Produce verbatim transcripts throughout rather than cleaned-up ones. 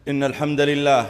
إن الحمد لله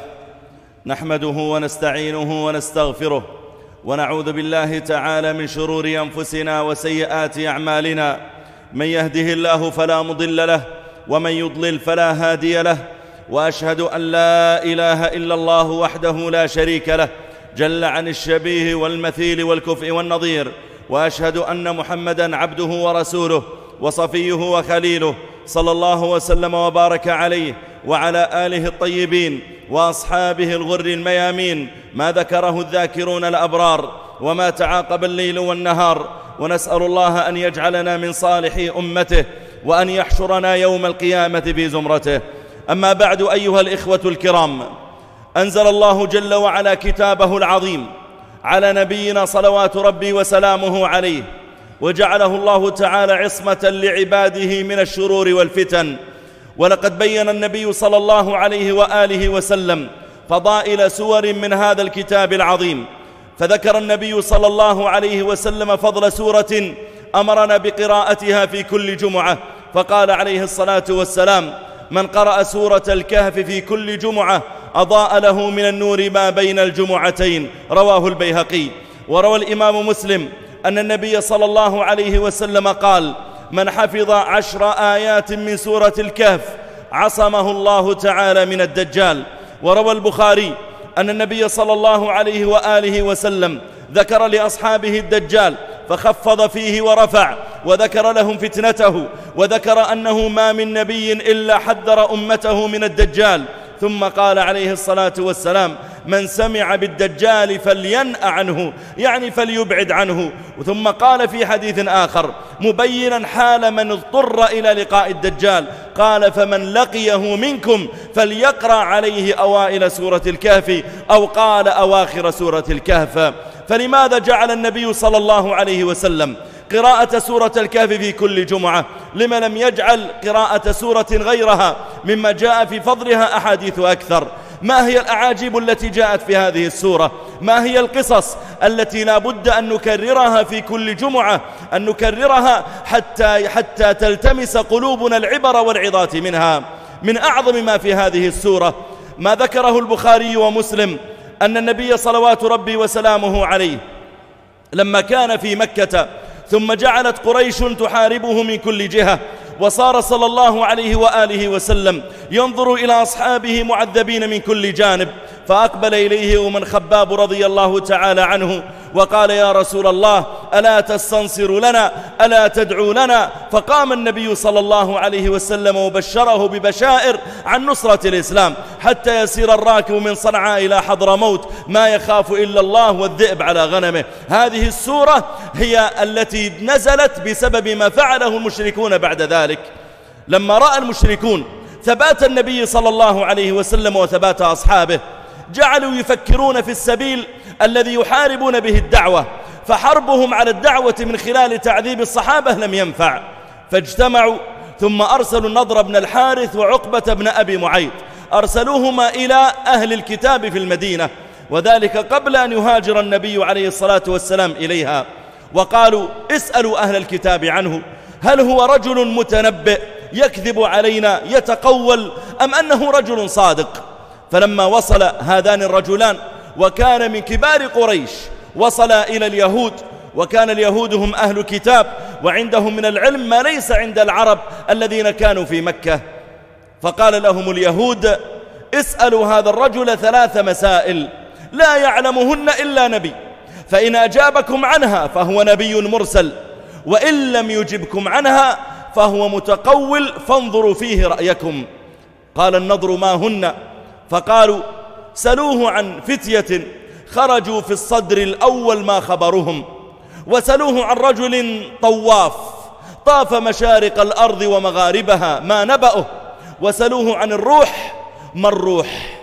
نحمده ونستعينه ونستغفره ونعوذ بالله تعالى من شرور أنفسنا وسيئات أعمالنا. من يهده الله فلا مضل له ومن يضلل فلا هادي له، وأشهد أن لا إله إلا الله وحده لا شريك له جل عن الشبيه والمثيل والكفء والنظير، وأشهد أن محمدًا عبده ورسوله وصفيه وخليله، صلى الله وسلم وبارك عليه وعلى آله الطيبين وأصحابه الغر الميامين، ما ذكره الذاكرون الأبرار وما تعاقب الليل والنهار. ونسأل الله أن يجعلنا من صالح أمته وأن يحشرنا يوم القيامة في زمرته. أما بعد، أيها الإخوة الكرام، أنزل الله جل وعلا كتابه العظيم على نبينا صلوات ربي وسلامه عليه، وجعله الله تعالى عصمة لعباده من الشرور والفتن. ولقد بين النبي صلى الله عليه وآله وسلم فضائل سور من هذا الكتاب العظيم، فذكر النبي صلى الله عليه وسلم فضل سورة أمرنا بقراءتها في كل جمعة، فقال عليه الصلاة والسلام: من قرأ سورة الكهف في كل جمعة أضاء له من النور ما بين الجمعتين. رواه البيهقي. وروى الإمام مسلم أن النبي صلى الله عليه وسلم قال: من حفظ عشر آيات من سورة الكهف عصمه الله تعالى من الدجال. وروى البخاري أن النبي صلى الله عليه وآله وسلم ذكر لأصحابه الدجال فخفض فيه ورفع، وذكر لهم فتنته، وذكر أنه ما من نبي إلا حذر أمته من الدجال. ثم قال عليه الصلاة والسلام: من سمع بالدجال فلينأ عنه، يعني فليبعد عنه. ثم قال في حديث آخر مبينا حال من اضطر إلى لقاء الدجال، قال: فمن لقيه منكم فليقرأ عليه أوائل سورة الكهف، أو قال أواخر سورة الكهف. فلماذا جعل النبي صلى الله عليه وسلم قراءة سورة الكهف في كل جمعة؟ لما لم يجعل قراءة سورة غيرها مما جاء في فضلها أحاديث أكثر؟ ما هي الأعاجيب التي جاءت في هذه السورة؟ ما هي القصص التي لا بد أن نكررها في كل جمعة، أن نكررها حتى, حتى تلتمس قلوبنا العبر والعظات منها؟ من أعظم ما في هذه السورة ما ذكره البخاري ومسلم أن النبي صلوات ربي وسلامه عليه لما كان في مكة ثم جعلت قريش تحاربه من كل جهة، وصار صلى الله عليه وآله وسلم ينظر إلى أصحابه معذبين من كل جانب، فأقبل إليه من خباب رضي الله تعالى عنه وقال: يا رسول الله، ألا تستنصر لنا؟ ألا تدعو لنا؟ فقام النبي صلى الله عليه وسلم وبشره ببشائر عن نصرة الإسلام، حتى يسير الراكب من صنعاء إلى حضرموت ما يخاف إلا الله والذئب على غنمه. هذه السورة هي التي نزلت بسبب ما فعله المشركون بعد ذلك. لما رأى المشركون ثبات النبي صلى الله عليه وسلم وثبات أصحابه، جعلوا يفكرون في السبيل الذي يحاربون به الدعوة، فحربهم على الدعوة من خلال تعذيب الصحابة لم ينفع، فاجتمعوا ثم أرسلوا النضر بن الحارث وعقبة بن أبي معيط، أرسلوهما إلى أهل الكتاب في المدينة، وذلك قبل أن يهاجر النبي عليه الصلاة والسلام إليها، وقالوا: اسألوا أهل الكتاب عنه، هل هو رجل متنبئ يكذب علينا يتقول، أم أنه رجل صادق؟ فلما وصل هذان الرجلان وكان من كبار قريش وصل إلى اليهود، وكان اليهود هم أهل كتاب وعندهم من العلم ما ليس عند العرب الذين كانوا في مكة، فقال لهم اليهود: اسألوا هذا الرجل ثلاث مسائل لا يعلمهن إلا نبي، فإن أجابكم عنها فهو نبي مرسل، وإن لم يجبكم عنها فهو متقول، فانظروا فيه رأيكم. قال النضر: ما هن؟ فقالوا: سلوه عن فتية خرجوا في الصدر الأول ما خبرهم، وسلوه عن رجل طواف طاف مشارق الأرض ومغاربها ما نبأه، وسلوه عن الروح ما الروح.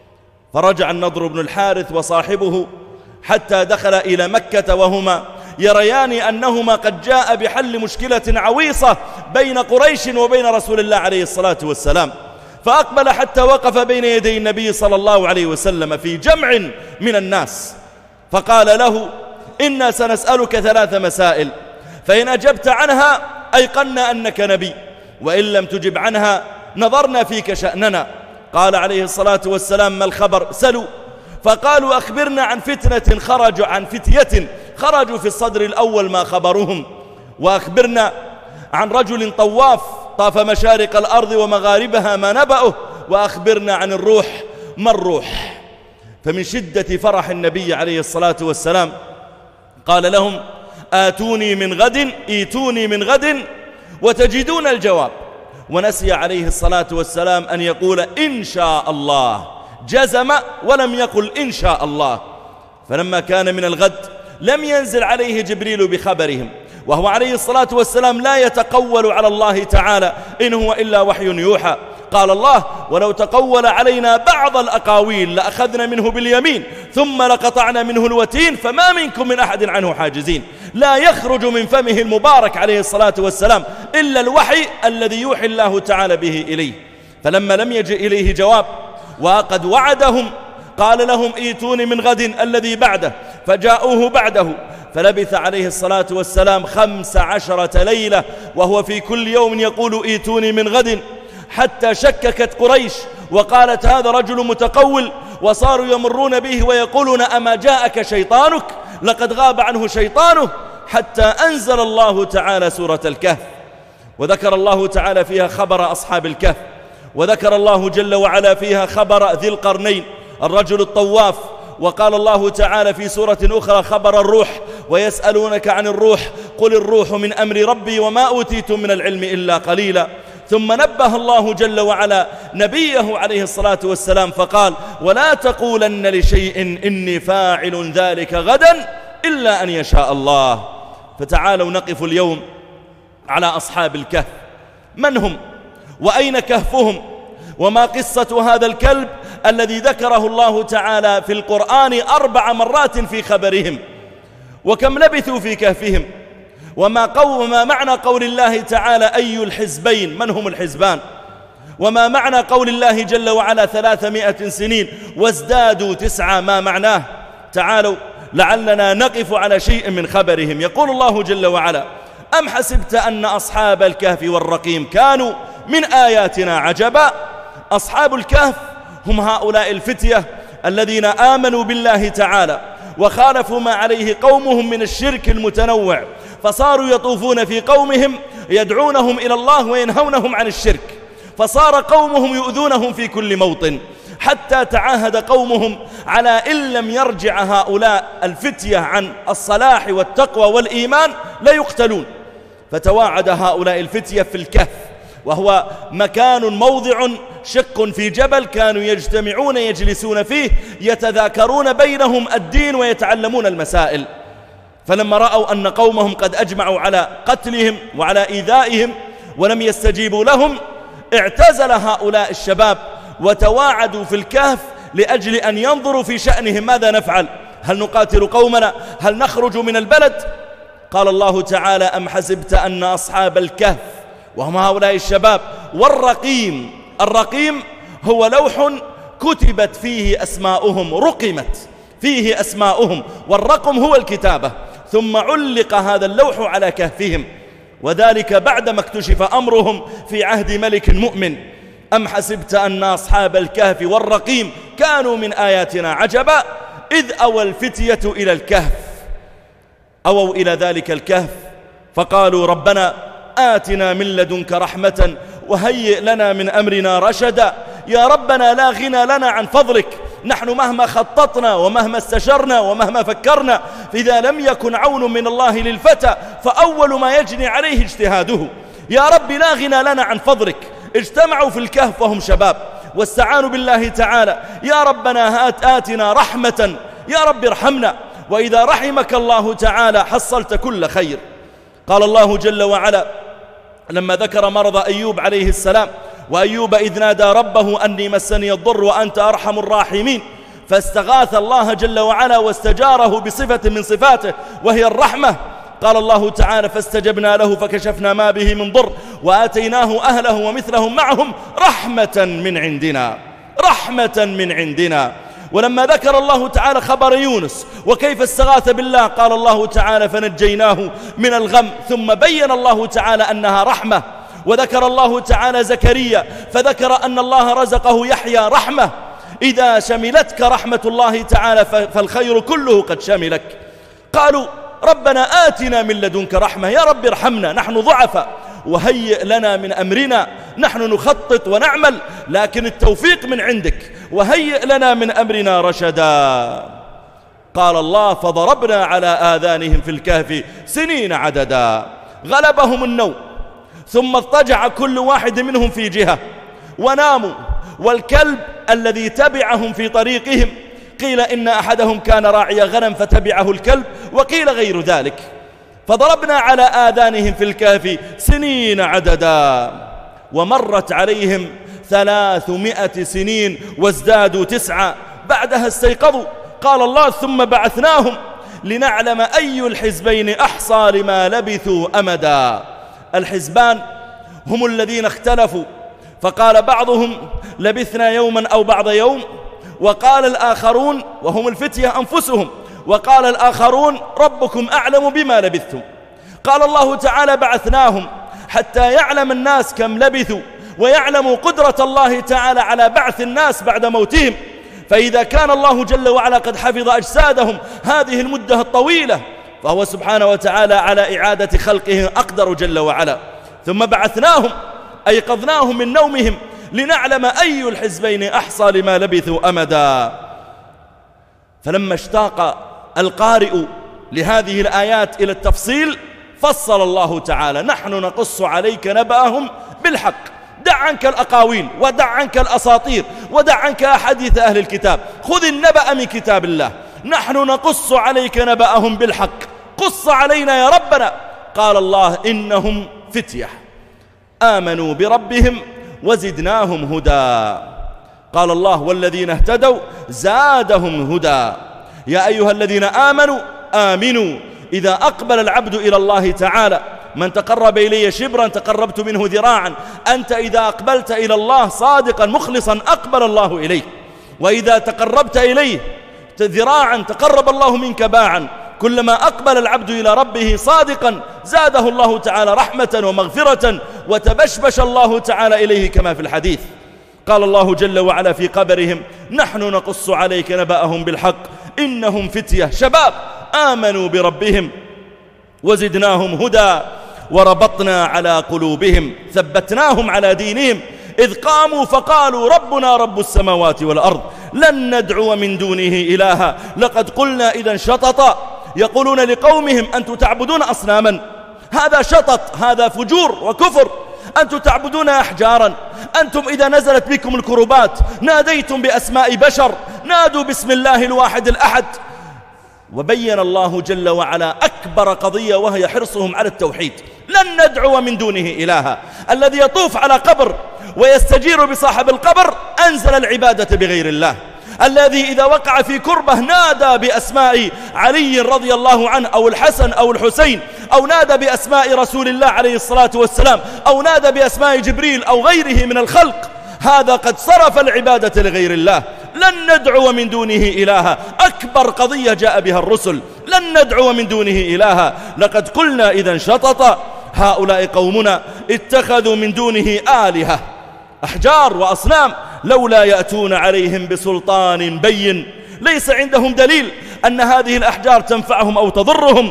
فرجع النضر بن الحارث وصاحبه حتى دخل إلى مكة وهما يريان أنهما قد جاء بحل مشكلة عويصة بين قريش وبين رسول الله عليه الصلاة والسلام، فأقبل حتى وقف بين يدي النبي صلى الله عليه وسلم في جمع من الناس، فقال له: إنا سنسألك ثلاث مسائل، فإن أجبت عنها أيقنا أنك نبي، وإن لم تجب عنها نظرنا فيك شأننا. قال عليه الصلاة والسلام: ما الخبر؟ سلوا. فقالوا: أخبرنا عن فتنة خرجوا عن فتية خرجوا في الصدر الأول ما خبرهم، وأخبرنا عن رجل طواف طاف مشارق الأرض ومغاربها ما نبأه، وأخبرنا عن الروح ما الروح. فمن شدة فرح النبي عليه الصلاة والسلام قال لهم: آتوني من غد إيتوني من غد وتجدون الجواب. ونسي عليه الصلاة والسلام أن يقول إن شاء الله، جزم ولم يقل إن شاء الله. فلما كان من الغد لم ينزل عليه جبريل بخبرهم، وهو عليه الصلاة والسلام لا يتقول على الله تعالى، إن هو إلا وحي يوحى. قال الله: ولو تقول علينا بعض الأقاويل لأخذنا منه باليمين ثم لقطعنا منه الوتين فما منكم من أحد عنه حاجزين. لا يخرج من فمه المبارك عليه الصلاة والسلام إلا الوحي الذي يوحي الله تعالى به إليه. فلما لم يجئ إليه جواب وقد وعدهم قال لهم: إيتوني من غد الذي بعده، فجاءوه بعده، فلبث عليه الصلاة والسلام خمس عشرة ليلة وهو في كل يوم يقول: إيتوني من غد، حتى شككت قريش وقالت: هذا رجل متقول. وصاروا يمرون به ويقولون: أما جاءك شيطانك؟ لقد غاب عنه شيطانه. حتى أنزل الله تعالى سورة الكهف، وذكر الله تعالى فيها خبر أصحاب الكهف، وذكر الله جل وعلا فيها خبر ذي القرنين الرجل الطواف. وقال الله تعالى في سورة أخرى خبر الروح: ويسألونك عن الروح قل الروح من أمر ربي وما أوتيتم من العلم إلا قليلا. ثم نبه الله جل وعلا نبيه عليه الصلاة والسلام فقال: ولا تقولن لشيء إني فاعل ذلك غدا إلا أن يشاء الله. فتعالوا نقف اليوم على أصحاب الكهف. من هم؟ وأين كهفهم؟ وما قصة هذا الكلب الذي ذكره الله تعالى في القرآن أربع مرات في خبرهم؟ وكم لبثوا في كهفهم؟ وما, قو وما معنى قول الله تعالى: أي الحزبين؟ من هم الحزبان؟ وما معنى قول الله جل وعلا: ثلاثمائة سنين وازدادوا تسعة؟ ما معناه؟ تعالوا لعلنا نقف على شيء من خبرهم. يقول الله جل وعلا: أم حسبت أن أصحاب الكهف والرقيم كانوا من آياتنا عجبا. أصحاب الكهف هم هؤلاء الفتية الذين آمنوا بالله تعالى وخالفوا ما عليه قومهم من الشرك المتنوع، فصاروا يطوفون في قومهم يدعونهم إلى الله وينهونهم عن الشرك، فصار قومهم يؤذونهم في كل موطن، حتى تعاهد قومهم على إن لم يرجع هؤلاء الفتية عن الصلاح والتقوى والإيمان لا يقتلون. فتواعد هؤلاء الفتية في الكهف، وهو مكان موضع شق في جبل كانوا يجتمعون يجلسون فيه يتذاكرون بينهم الدين ويتعلمون المسائل. فلما رأوا أن قومهم قد أجمعوا على قتلهم وعلى إيذائهم ولم يستجيبوا لهم، اعتزل هؤلاء الشباب وتواعدوا في الكهف لأجل أن ينظروا في شأنهم ماذا نفعل، هل نقاتل قومنا، هل نخرج من البلد؟ قال الله تعالى: أم حسبت أن أصحاب الكهف، وهم هؤلاء الشباب، والرقيم. الرقيم هو لوح كتبت فيه أسماؤهم، رقمت فيه أسماؤهم، والرقم هو الكتابة، ثم علق هذا اللوح على كهفهم، وذلك بعدما اكتشف أمرهم في عهد ملك مؤمن. أم حسبت أن أصحاب الكهف والرقيم كانوا من آياتنا عجبا إذ أوى الفتية إلى الكهف. أووا إلى ذلك الكهف فقالوا: ربنا آتنا من لدنك رحمة وهيئ لنا من أمرنا رشدا. يا ربنا لا غنى لنا عن فضلك، نحن مهما خططنا ومهما استشرنا ومهما فكرنا، إذا لم يكن عون من الله للفتى فأول ما يجني عليه اجتهاده. يا رب لا غنى لنا عن فضلك. اجتمعوا في الكهف وهم شباب واستعانوا بالله تعالى: يا ربنا هات آتنا رحمة، يا رب ارحمنا، وإذا رحمك الله تعالى حصلت كل خير. قال الله جل وعلا لما ذكر مرض أيوب عليه السلام: وأيوب إذ نادى ربه أني مسني الضر وأنت أرحم الراحمين، فاستغاث الله جل وعلا واستجاره بصفة من صفاته وهي الرحمة. قال الله تعالى: فاستجبنا له فكشفنا ما به من ضر وآتيناه أهله ومثلهم معهم رحمة من عندنا، رحمة من عندنا. ولما ذكر الله تعالى خبر يونس وكيف استغاث بالله قال الله تعالى: فنجيناه من الغم، ثم بين الله تعالى أنها رحمة. وذكر الله تعالى زكريا فذكر أن الله رزقه يحيى رحمة، إذا شملتك رحمة الله تعالى فالخير كله قد شملك. قالوا ربنا آتنا من لدنك رحمة، يا رب ارحمنا نحن ضعفاء وهيئ لنا من أمرنا، نحن نخطط ونعمل لكن التوفيق من عندك، وهيئ لنا من أمرنا رشدا. قال الله فضربنا على آذانهم في الكهف سنين عددا. غلبهم النوم ثم اضطجع كل واحد منهم في جهة وناموا، والكلب الذي تبعهم في طريقهم قيل إن أحدهم كان راعي غنم فتبعه الكلب، وقيل غير ذلك. فضربنا على آذانهم في الكهف سنين عددا، ومرت عليهم ثلاثمائة سنين وازدادوا تسعة، بعدها استيقظوا. قال الله ثم بعثناهم لنعلم أي الحزبين أحصى لما لبثوا أمدا. الحزبان هم الذين اختلفوا، فقال بعضهم لبثنا يوما أو بعض يوم، وقال الآخرون وهم الفتية أنفسهم، وقال الآخرون ربكم أعلم بما لبثتم. قال الله تعالى بعثناهم حتى يعلم الناس كم لبثوا، ويعلموا قدرة الله تعالى على بعث الناس بعد موتهم. فإذا كان الله جل وعلا قد حفظ أجسادهم هذه المدة الطويلة، فهو سبحانه وتعالى على إعادة خلقه أقدر جل وعلا. ثم بعثناهم أيقظناهم من نومهم لنعلم أي الحزبين أحصى لما لبثوا أمدا. فلما اشتاق القارئ لهذه الآيات إلى التفصيل فصل الله تعالى نحن نقص عليك نبأهم بالحق. دع عنك الأقاويل ودع عنك الأساطير ودع عنك أحاديث أهل الكتاب، خذ النبأ من كتاب الله. نحن نقص عليك نبأهم بالحق، قص علينا يا ربنا. قال الله إنهم فتية آمنوا بربهم وزدناهم هدى. قال الله والذين اهتدوا زادهم هدى. يا أيها الذين آمنوا آمنوا. إذا أقبل العبد إلى الله تعالى، من تقرب إلي شبرا تقربت منه ذراعا، أنت إذا أقبلت إلى الله صادقا مخلصا أقبل الله إليه، وإذا تقربت إليه ذراعا تقرب الله منك باعا. كلما أقبل العبد إلى ربه صادقا زاده الله تعالى رحمة ومغفرة، وتبشبش الله تعالى إليه كما في الحديث. قال الله جل وعلا في قبرهم نحن نقص عليك نبأهم بالحق إنهم فتية شباب آمنوا بربهم وزدناهم هدى وربطنا على قلوبهم ثبتناهم على دينهم إذ قاموا فقالوا ربنا رب السماوات والأرض لن ندعو من دونه إلها لقد قلنا إذا شططا. يقولون لقومهم أنتم تعبدون أصناما، هذا شطط، هذا فجور وكفر. أنتم تعبدون أحجارا، أنتم إذا نزلت بكم الكربات ناديتم بأسماء بشر، نادوا باسم الله الواحد الأحد. وبين الله جل وعلا أكبر قضية وهي حرصهم على التوحيد. لن ندعو من دونه إلها. الذي يطوف على قبر ويستجير بصاحب القبر أنزل العبادة بغير الله. الذي إذا وقع في كربة نادى بأسماء علي رضي الله عنه أو الحسن أو الحسين، أو نادى بأسماء رسول الله عليه الصلاة والسلام، أو نادى بأسماء جبريل أو غيره من الخلق، هذا قد صرف العبادة لغير الله. لن ندعو من دونه إلها، أكبر قضية جاء بها الرسل. لن ندعو من دونه إلها لقد قلنا إذا شطط هؤلاء قومنا اتخذوا من دونه آلهة، أحجار وأصنام، لولا يأتون عليهم بسلطان بين. ليس عندهم دليل أن هذه الأحجار تنفعهم أو تضرهم.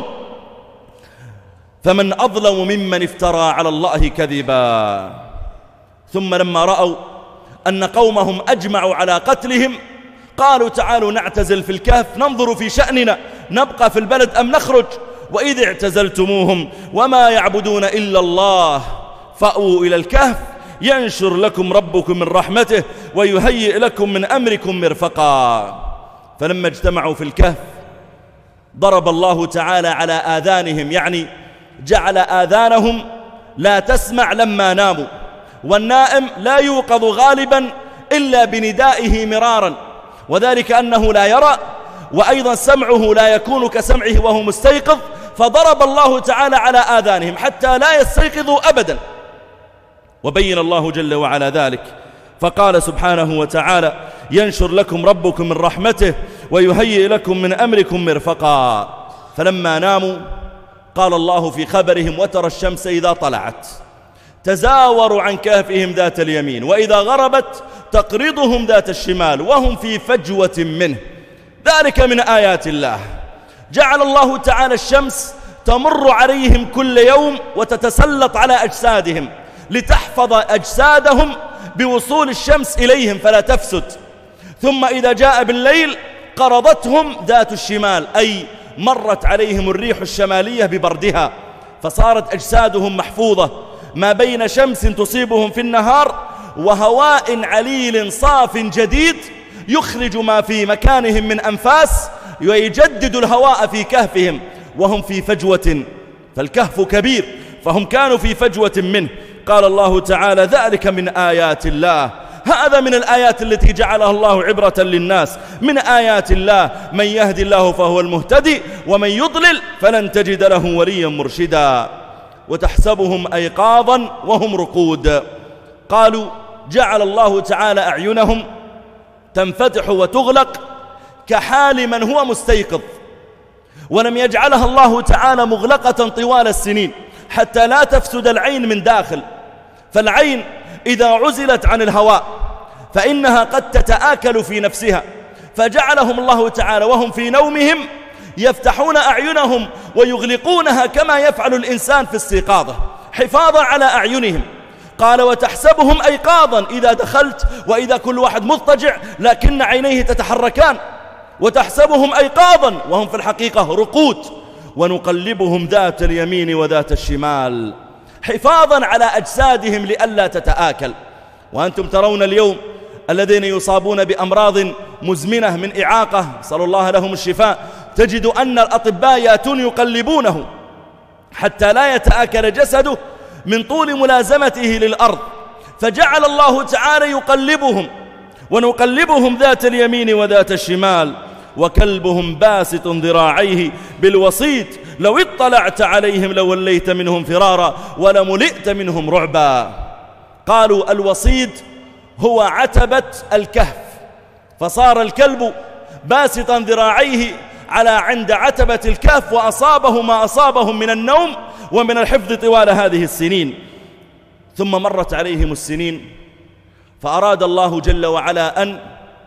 فمن أظلم ممن افترى على الله كذبا. ثم لما رأوا أن قومهم أجمعوا على قتلهم قالوا تعالوا نعتزل في الكهف ننظر في شأننا نبقى في البلد أم نخرج. وإذ اعتزلتموهم وما يعبدون إلا الله فأووا إلى الكهف ينشر لكم ربكم من رحمته ويهيئ لكم من أمركم مرفقا. فلما اجتمعوا في الكهف ضرب الله تعالى على آذانهم، يعني جعل آذانهم لا تسمع لما ناموا، والنائم لا يوقظ غالبا إلا بندائه مرارا، وذلك أنه لا يرى، وأيضا سمعه لا يكون كسمعه وهو مستيقظ. فضرب الله تعالى على آذانهم حتى لا يستيقظوا أبدا. وبين الله جل وعلا ذلك فقال سبحانه وتعالى ينشر لكم ربكم من رحمته ويهيئ لكم من أمركم مرفقا. فلما ناموا قال الله في خبرهم وترى الشمس إذا طلعت تزاوروا عن كهفهم ذات اليمين وإذا غربت تقرضهم ذات الشمال وهم في فجوة منه. ذلك من آيات الله. جعل الله تعالى الشمس تمر عليهم كل يوم وتتسلط على أجسادهم لتحفظ أجسادهم بوصول الشمس إليهم فلا تفسد. ثم إذا جاء بالليل قرضتهم ذات الشمال، أي مرت عليهم الريح الشمالية ببردها، فصارت أجسادهم محفوظة ما بين شمس تصيبهم في النهار وهواء عليل صاف جديد يخرج ما في مكانهم من أنفاس ويجدد الهواء في كهفهم وهم في فجوة، فالكهف كبير فهم كانوا في فجوة منه. قال الله تعالى: ذلك من آيات الله. هذا من الآيات التي جعلها الله عبرة للناس. من آيات الله من يهدي الله فهو المهتدي ومن يضلل فلن تجد له وليا مرشدا. وتحسبهم أيقاظا وهم رقود. قالوا: جعل الله تعالى أعينهم تنفتح وتغلق كحال من هو مستيقظ، ولم يجعلها الله تعالى مغلقة طوال السنين حتى لا تفسد العين من داخل. فالعين إذا عزلت عن الهواء فإنها قد تتآكل في نفسها، فجعلهم الله تعالى وهم في نومهم يفتحون أعينهم ويغلقونها كما يفعل الإنسان في استيقاظه حفاظا على أعينهم. قال: وتحسبهم أيقاظا، إذا دخلت وإذا كل واحد مضطجع لكن عينيه تتحركان، وتحسبهم أيقاظا وهم في الحقيقة رقود، ونقلبهم ذات اليمين وذات الشمال حفاظا على أجسادهم لئلا تتآكل. وأنتم ترون اليوم الذين يصابون بأمراض مزمنة من إعاقة، صلى الله لهم الشفاء، تجد أن الأطباء يأتون يقلبونه حتى لا يتآكل جسده من طول ملازمته للأرض، فجعل الله تعالى يقلبهم. ونقلبهم ذات اليمين وذات الشمال وكلبهم باسط ذراعيه بالوصيد لو اطلعت عليهم لوليت منهم فرارا ولملئت منهم رعبا. قالوا: الوصيد هو عتبة الكهف، فصار الكلب باسطا ذراعيه على عند عتبة الكهف وأصابه ما أصابهم من النوم ومن الحفظ طوال هذه السنين. ثم مرت عليهم السنين فأراد الله جل وعلا أن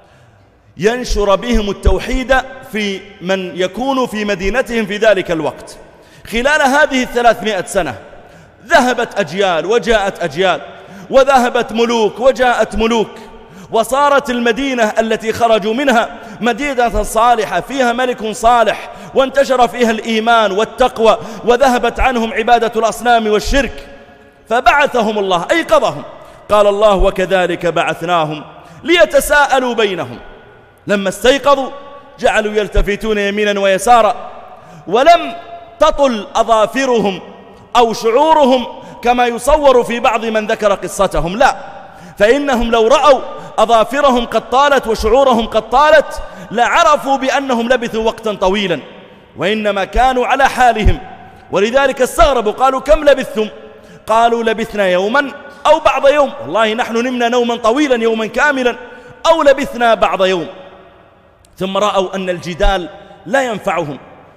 ينشر بهم التوحيد في من يكون في مدينتهم في ذلك الوقت. خلال هذه الثلاثمائة سنة ذهبت أجيال وجاءت أجيال، وذهبت ملوك وجاءت ملوك، وصارت المدينة التي خرجوا منها مدينة صالحة فيها ملك صالح، وانتشر فيها الإيمان والتقوى، وذهبت عنهم عبادة الأصنام والشرك. فبعثهم الله، أيقظهم. قال الله: وكذلك بعثناهم ليتساءلوا بينهم. لما استيقظوا جعلوا يلتفتون يمينا ويسارا، ولم تطل أظافرهم أو شعورهم كما يصور في بعض من ذكر قصتهم، لا، فإنهم لو رأوا أظافرهم قد طالت وشعورهم قد طالت لعرفوا بأنهم لبثوا وقتا طويلا، وإنما كانوا على حالهم. ولذلك استغربوا، قالوا: كم لبثتم؟ قالوا: لبثنا يوما أو بعض يوم، والله نحن نمنا نوما طويلا يوما كاملا، أو لبثنا بعض يوم. ثم رأوا أن الجدال لا ينفعهم،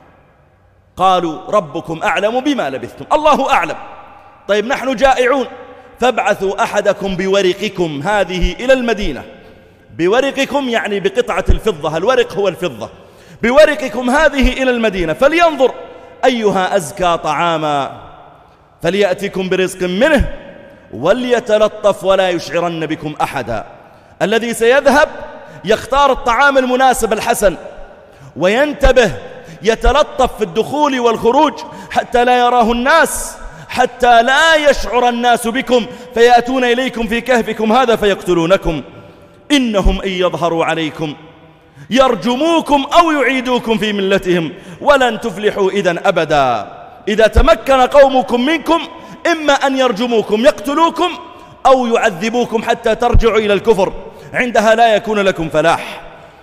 قالوا: ربكم أعلم بما لبثتم، الله أعلم. طيب نحن جائعون، فابعثوا أحدكم بورقكم هذه إلى المدينة. بورقكم يعني بقطعة الفضة، الورق هو الفضة. بورقكم هذه إلى المدينة فلينظر أيها أزكى طعاما فليأتكم برزق منه وليتلطف ولا يشعرن بكم أحدا. الذي سيذهب يختار الطعام المناسب الحسن، وينتبه يتلطف في الدخول والخروج حتى لا يراه الناس، حتى لا يشعر الناس بكم فيأتون إليكم في كهفكم هذا فيقتلونكم. إنهم إن يظهروا عليكم يرجموكم أو يعيدوكم في ملتهم ولن تفلحوا إذن أبدا. إذا تمكن قومكم منكم إما أن يرجموكم يقتلوكم أو يعذبوكم حتى ترجعوا إلى الكفر، عندها لا يكون لكم فلاح.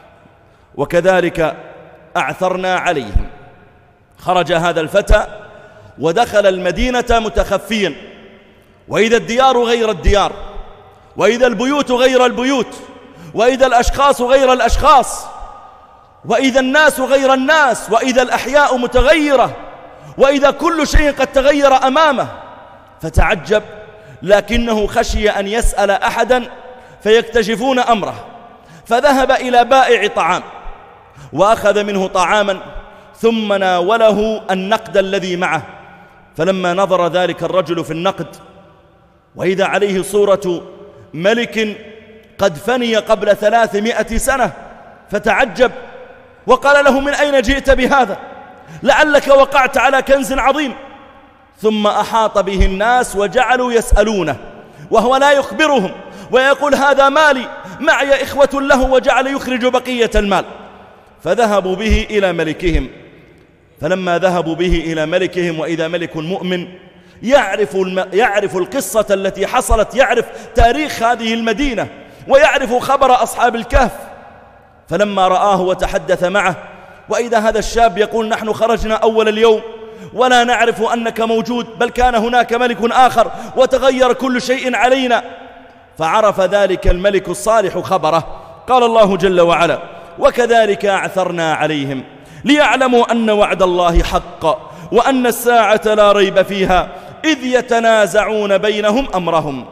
وكذلك أعثرنا عليهم. خرج هذا الفتى ودخل المدينة متخفيا، وإذا الديار غير الديار، وإذا البيوت غير البيوت، وإذا الأشخاص غير الأشخاص، وإذا الناس غير الناس، وإذا الأحياء متغيرة، وإذا كل شيء قد تغير أمامه. فتعجب لكنه خشي أن يسأل أحدا فيكتشفون أمره، فذهب إلى بائع طعام وأخذ منه طعاما ثم ناوله النقد الذي معه. فلما نظر ذلك الرجل في النقد وإذا عليه صورة ملك قد فني قبل ثلاثمائة سنة فتعجب وقال له: من أين جئت بهذا؟ لعلك وقعت على كنز عظيم. ثم أحاط به الناس وجعلوا يسألونه وهو لا يخبرهم ويقول: هذا مالي، معي إخوة له، وجعل يخرج بقية المال. فذهبوا به إلى ملكهم. فلما ذهبوا به إلى ملكهم وإذا ملك مؤمن يعرف, الم... يعرف القصة التي حصلت، يعرف تاريخ هذه المدينة ويعرف خبر أصحاب الكهف. فلما رآه وتحدث معه وإذا هذا الشاب يقول: نحن خرجنا أول اليوم ولا نعرف أنك موجود، بل كان هناك ملك آخر وتغير كل شيء علينا. فعرف ذلك الملك الصالح خبره. قال الله جل وعلا: وكذلك أعثرنا عليهم ليعلموا أن وعد الله حق وأن الساعة لا ريب فيها إذ يتنازعون بينهم أمرهم.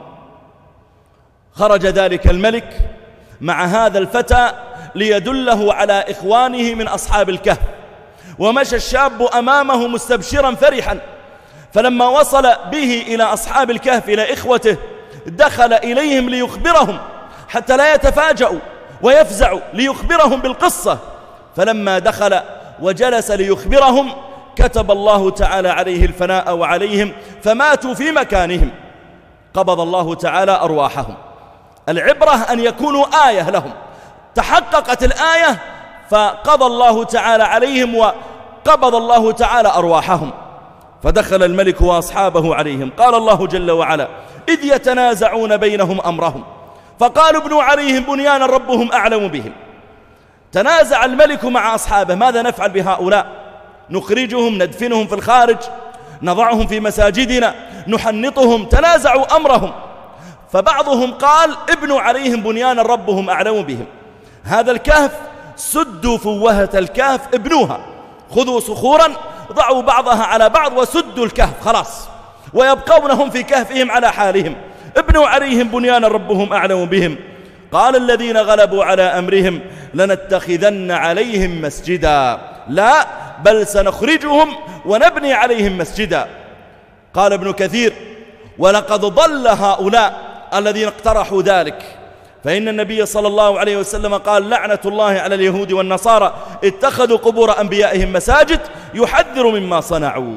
خرج ذلك الملك مع هذا الفتى ليدله على إخوانه من أصحاب الكهف، ومشى الشاب أمامه مستبشرا فرحا. فلما وصل به إلى أصحاب الكهف إلى إخوته دخل إليهم ليخبرهم حتى لا يتفاجؤوا ويفزعوا، ليخبرهم بالقصة. فلما دخل وجلس ليخبرهم كتب الله تعالى عليه الفناء وعليهم فماتوا في مكانهم. قبض الله تعالى أرواحهم. العبرة أن يكونوا آية لهم، تحققت الآية فقضى الله تعالى عليهم وقبض الله تعالى أرواحهم. فدخل الملك وأصحابه عليهم. قال الله جل وعلا: إذ يتنازعون بينهم أمرهم فقالوا ابنوا عليهم بنيانا ربهم أعلم بهم. تنازع الملك مع أصحابه: ماذا نفعل بهؤلاء؟ نخرجهم، ندفنهم في الخارج، نضعهم في مساجدنا، نحنطهم؟ تنازعوا أمرهم. فبعضهم قال: ابنوا عليهم بنيانا ربهم أعلم بهم. هذا الكهف سدوا فوهة الكهف، ابنوها، خذوا صخورا ضعوا بعضها على بعض وسدوا الكهف خلاص، ويبقونهم في كهفهم على حالهم. ابنوا عليهم بنيانا ربهم أعلم بهم. قال الذين غلبوا على أمرهم لنتخذن عليهم مسجدا، لا بل سنخرجهم ونبني عليهم مسجدا. قال ابن كثير: ولقد ضل هؤلاء الذين اقترحوا ذلك، فإن النبي صلى الله عليه وسلم قال: لعنة الله على اليهود والنصارى اتخذوا قبور أنبيائهم مساجد يحذر مما صنعوا.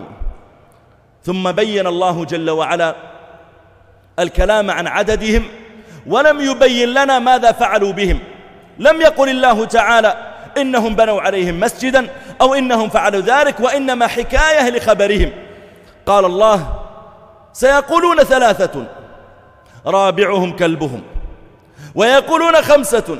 ثم بين الله جل وعلا الكلام عن عددهم ولم يبين لنا ماذا فعلوا بهم. لم يقل الله تعالى إنهم بنوا عليهم مسجدا أو إنهم فعلوا ذلك، وإنما حكاية لخبرهم. قال الله: سيقولون ثلاثة رابعهم كلبهم، ويقولون خمسة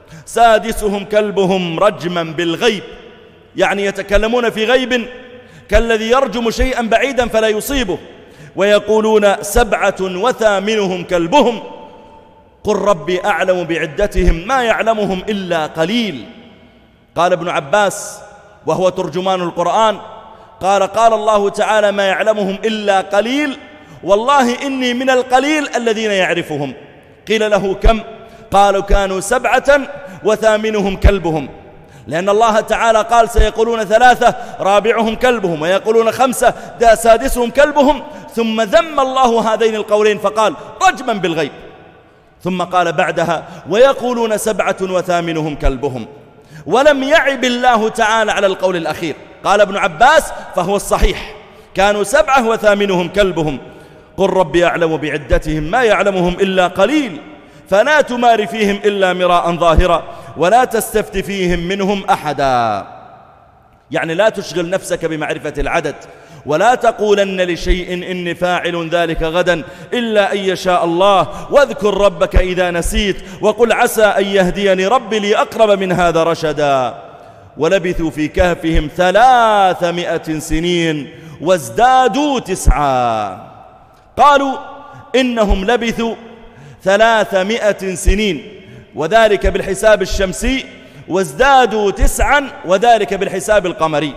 سادسهم كلبهم رجما بالغيب، يعني يتكلمون في غيب كالذي يرجم شيئا بعيدا فلا يصيبه. ويقولون سبعة وثامنهم كلبهم قل ربي أعلم بعدتهم ما يعلمهم إلا قليل. قال ابن عباس وهو ترجمان القرآن قال: قال الله تعالى ما يعلمهم إلا قليل، والله إني من القليل الذين يعرفهم. قيل له: كم؟ قالوا: كانوا سبعة وثامنهم كلبهم، لأن الله تعالى قال: سيقولون ثلاثة رابعهم كلبهم، ويقولون خمسة دا سادسهم كلبهم، ثم ذم الله هذين القولين فقال: رجما بالغيب. ثم قال بعدها: ويقولون سبعة وثامنهم كلبهم، ولم يعب الله تعالى على القول الأخير. قال ابن عباس فهو الصحيح: كانوا سبعة وثامنهم كلبهم قل ربي أعلم بعدتهم ما يعلمهم إلا قليل فلا تمار فيهم إلا مراء ظاهرا ولا تستفت فيهم منهم أحدا. يعني لا تشغل نفسك بمعرفة العدد، ولا تقولن لشيء إني فاعل ذلك غدا إلا أن يشاء الله، واذكر ربك إذا نسيت وقل عسى أن يهديني ربي لأقرب من هذا رشدا. ولبثوا في كهفهم ثلاثمائة سنين وازدادوا تسعا. قالوا إنهم لبثوا ثلاثمائة سنين وذلك بالحساب الشمسي، وازدادوا تسعا وذلك بالحساب القمري،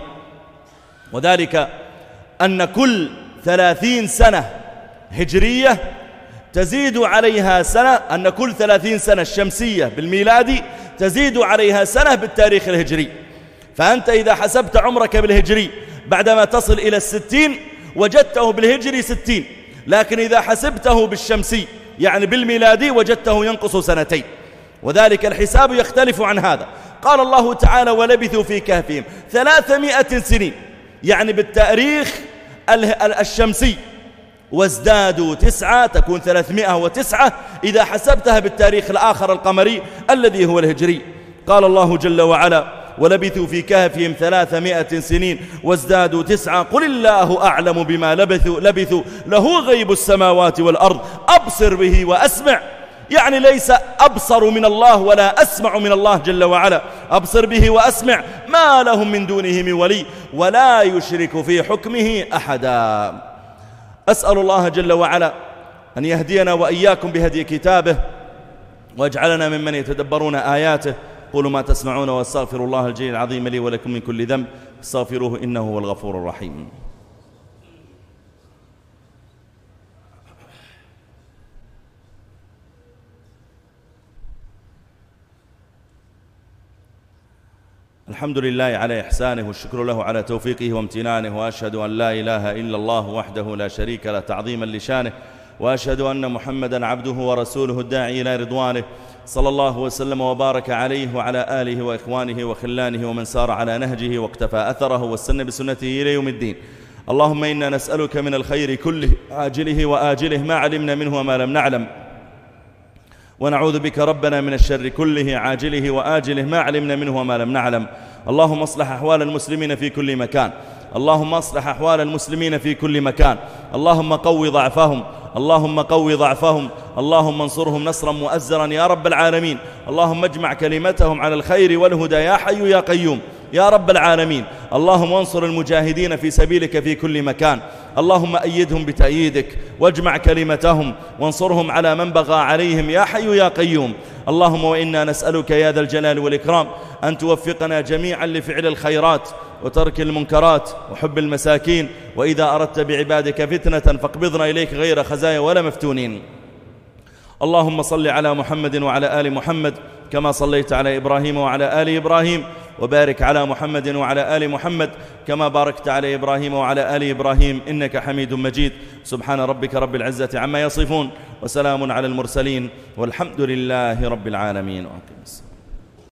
وذلك أن كل ثلاثين سنة هجرية تزيد عليها سنة، أن كل ثلاثين سنة الشمسية بالميلادي تزيد عليها سنة بالتاريخ الهجري. فأنت إذا حسبت عمرك بالهجري بعدما تصل إلى الستين وجدته بالهجري ستين، لكن إذا حسبته بالشمسي يعني بالميلادي وجدته ينقص سنتين، وذلك الحساب يختلف عن هذا. قال الله تعالى ولبثوا في كهفهم ثلاثمائة سنين، يعني بالتاريخ الشمسي، وازدادوا تسعة تكون ثلاثمائة وتسعة إذا حسبتها بالتاريخ الآخر القمري الذي هو الهجري. قال الله جل وعلا ولبثوا في كهفهم ثلاثمائة سنين وازدادوا تسعة قل الله أعلم بما لبثوا لبثوا له غيب السماوات والأرض أبصر به وأسمع، يعني ليس أبصر من الله ولا أسمع من الله جل وعلا، أبصر به وأسمع ما لهم من دونه من ولي ولا يشرك في حكمه أحدا. أسأل الله جل وعلا أن يهدينا وإياكم بهدي كتابه واجعلنا ممن يتدبرون آياته. قولوا ما تسمعون واستغفر الله الجليل العظيم لي ولكم من كل ذنب استغفروه إنه هو الغفور الرحيم. الحمد لله على إحسانه والشكر له على توفيقه وامتنانه، وأشهد أن لا إله إلا الله وحده لا شريك له تعظيما لشانه، وأشهد أن محمدا عبده ورسوله الداعي إلى رضوانه، صلى الله وسلم وبارك عليه وعلى آله وإخوانه وخلانه ومن سار على نهجه واقتفى أثره واستنى بسنته إلى يوم الدين. اللهم إنا نسألك من الخير كله عاجله وآجله ما علمنا منه وما لم نعلم، ونعوذ بك ربنا من الشر كله عاجله وآجله ما علمنا منه وما لم نعلم. اللهم اصلح أحوال المسلمين في كل مكان، اللهم اصلح أحوال المسلمين في كل مكان، اللهم قو ضعفهم، اللهم قو ضعفهم، اللهم انصرهم نصرا مؤزرا يا رب العالمين. اللهم اجمع كلمتهم على الخير والهدى يا حي يا قيوم يا رب العالمين. اللهم انصر المجاهدين في سبيلك في كل مكان، اللهم أيدهم بتأييدك واجمع كلمتهم وانصرهم على من بغى عليهم يا حي يا قيوم. اللهم وإنا نسألك يا ذا الجلال والإكرام أن توفقنا جميعا لفعل الخيرات وترك المنكرات وحب المساكين، وإذا أردت بعبادك فتنة فاقبضنا إليك غير خزايا ولا مفتونين. اللهم صل على محمد وعلى آل محمد كما صليت على إبراهيم وعلى آل إبراهيم، وبارك على محمد وعلى آل محمد كما باركت على إبراهيم وعلى آل إبراهيم إنك حميد مجيد. سبحان ربك رب العزة عما يصفون وسلام على المرسلين والحمد لله رب العالمين.